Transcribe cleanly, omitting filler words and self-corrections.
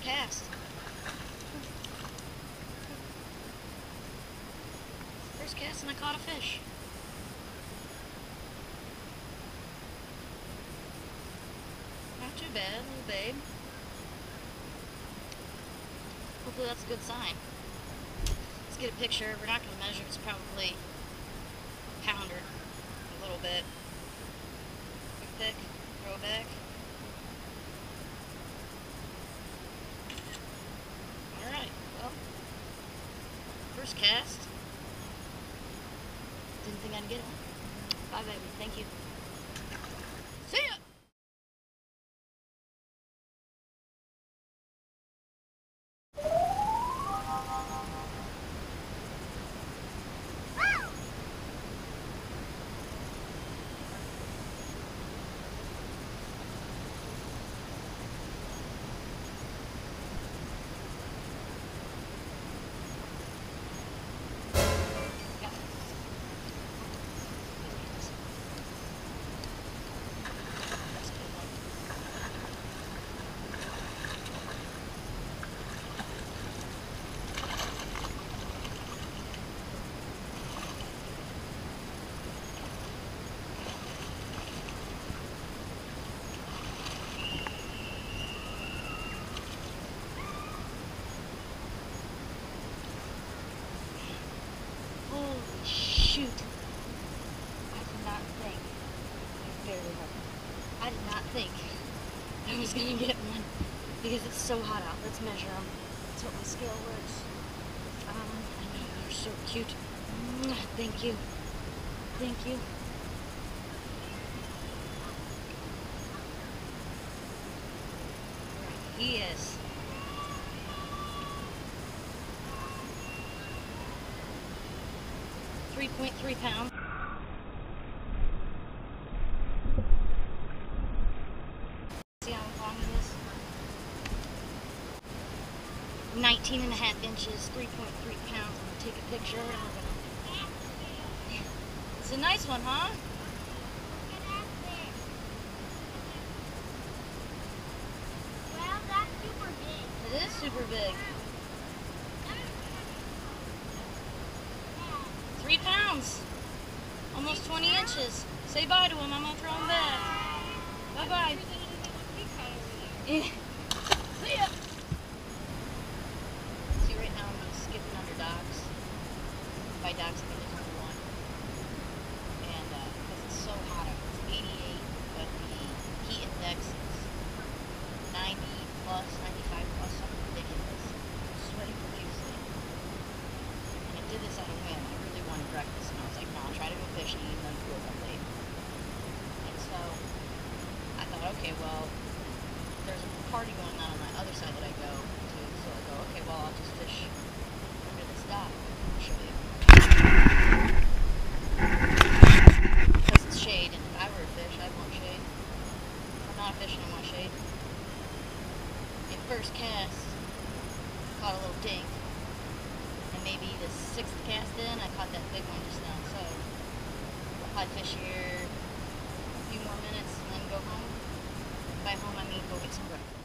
cast. First cast and I caught a fish. Not too bad, little babe. Hopefully that's a good sign. Let's get a picture. We're not going to measure. It's probably a pounder. A little bit. Quick pick. Throw it back. Alright, well. First cast. Didn't think I'd get one. Bye, baby. Thank you. See ya! Shoot. I did not think. I did not think I was going to get one because it's so hot out. Let's measure them. That's what my scale works. I know, they're so cute. Thank you. Thank you. Right, he is. 3.3 pounds. See how long it is? 19 and a half inches, 3.3 pounds. I'm gonna take a picture and we're gonna... It's a nice one, huh? Well, that's super big. It is super big. 3 pounds. Almost 20 inches. Say bye to him. I'm going to throw him back. Bye-bye. See ya. See, right now I'm just skipping under docks. By docks, I mean there's only one. And because it's so hot out, it's 88, but the heat index is 90 plus, 95 plus, something ridiculous. I'm sweating profusely. And I did this out of wind. Breakfast, and I was like, no, I'll try to go fishing even though it's up late. And so I thought, okay, well, there's a party going on my other side that I go to, so I go, okay, well, I'll just fish under this dock. I'll show you. Because it's shade, and if I were a fish, I'd want shade. I'm not a fish, and I want shade. In first cast, caught a little dink. And maybe the 6th cast in, I caught that big one just now. So I'll probably fish here a few more minutes and then go home. By home, I mean go get some breakfast.